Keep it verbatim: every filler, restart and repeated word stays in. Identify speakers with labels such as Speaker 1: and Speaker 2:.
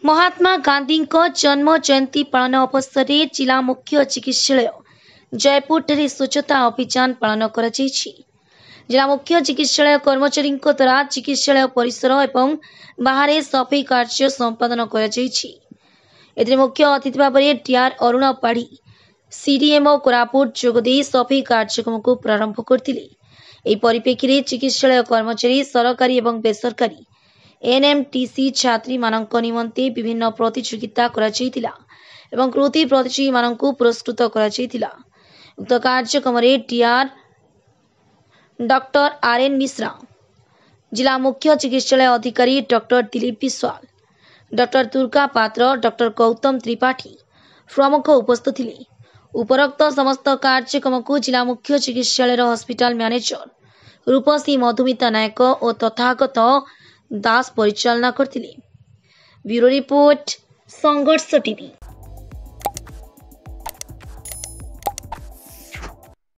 Speaker 1: महात्मा गांधी जन्म जयंती पालन अवसर में जिला मुख्य चिकित्सालय जयपुर ठारे स्वच्छता अभियान पालन कर जिला मुख्य चिकित्सालय कर्मचारी द्वारा चिकित्सालय परिसर एवं बाहर सफाई कार्य संपादन कर मुख्य अतिथि भाव में डीआर अरुण पाढ़ी सीडीएमओ कोरापुट जोगदे सफाई कार्यक्रम को प्रारंभ करते परिप्रेक्षी में चिकित्सालय कर्मचारी सरकारी और बेसरकारी एनएमटीसी छात्री मानक निमंते विभिन्न प्रतियोगिता कराଯାଇଥିଲା एवं कृति प्रतियोगी मानक पुरस्कृत कराଯାଇଥିଲା। उक्त कार्यक्रम में DR doctor R N Mishra, जिला मुख्य चिकित्सालय अधिकारी doctor Dilip Biswal, doctor Durga Patra, doctor Gautam Tripathi प्रमुख उपस्थित थे। उपरोक्त समस्त कार्यक्रम को जिला मुख्य चिकित्सालय हॉस्पिटल मैनेजर रूपसी मधुमिता नायक और तथागत दास परिचालना करथिले। Bureau report Sangharsh TV.